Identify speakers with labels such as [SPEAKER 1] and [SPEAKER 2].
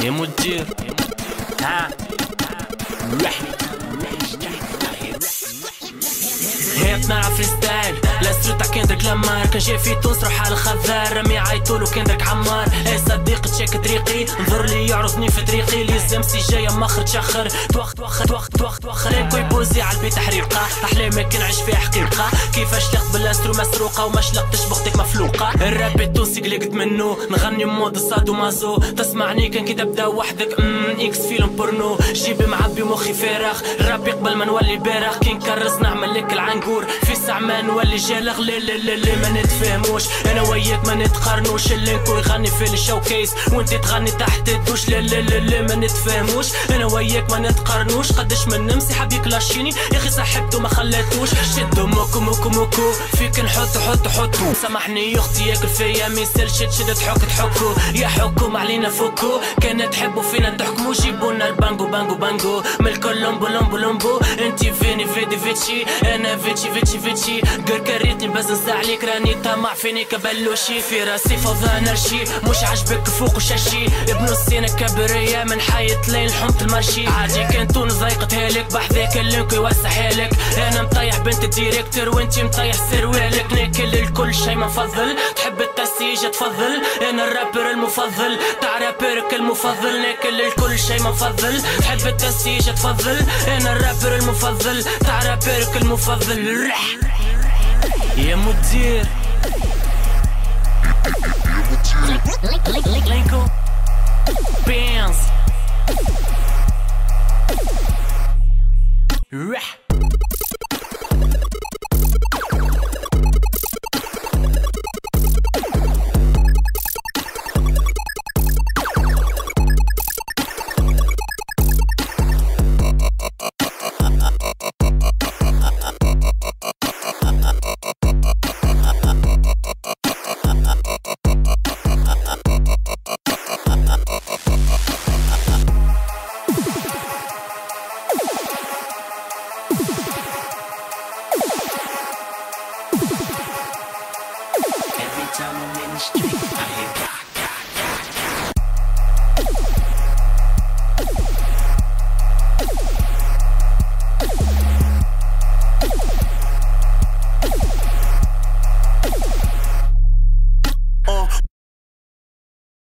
[SPEAKER 1] يا مدير ها هيك نلعب فريستايل لا ستريت كندريك لامار كان جاي في تونس روح على الخذار رمي عيطولو كندريك عمار اي صديق تشيك طريقي انظر لي يعرضني في طريقي لي الزمسي جايه مخر تشخر توخر انكو يبوزي على البيت حريقه احلامي كي نعيش فيها حقيقه كيفاش لقت بالاسترو مسروقه وما شلقتش بختك مفلوقه الراب التونسي قلقت منه نغني مود صادو مازو تسمعني كان كي تبدا وحدك اكس فيلم بورنو جيبي معبي مخي فارغ الراب يقبل ما نولي بارغ كي نكرس نعمل لك العنقور في ساعة ما نولي جالغ لي ما نتفاهموش انا وياك ما نتقارنوش اللي نكون يغني في الشوكيس وانت تغني تحت الدوش لا ما نتفاهموش انا وياك ما نتقارنوش قداش من نمسي حب يكلاشيني يا اخي صاحبته ما خلاتوش شدو موكو فيك نحطو سامحني يا اختي ياكل فيا ميسال شد تحكو يا حكم علينا فوكو كان تحبوا فينا تحكموا جيبونا البانجو من الكل لومبو انتي فيني فيتشي انا فيتشي قر كريتني بس نساع عليك راني طمع فيني كبلوشي في راسي فوضى نرشي مش عاجبك فوق وشاشي ابن السينة كبرية من حيط لين حمت المرشي عادي كان تونس ضيقتها لك بحذاك اللينك يوسعها لك انا مطيح بنت الديريكتور وانتي مطيح سروالك ناكل الكل شي ما نفضل تحب التسيجة تفضل انا الرابر المفضل تاع رابرك المفضل ناكل الكل شي ما نفضل تحب التسيجة تفضل انا الرابر المفضل تاع رابرك المفضل يا مدير لينكو بينز Every time I'm in the street, I hear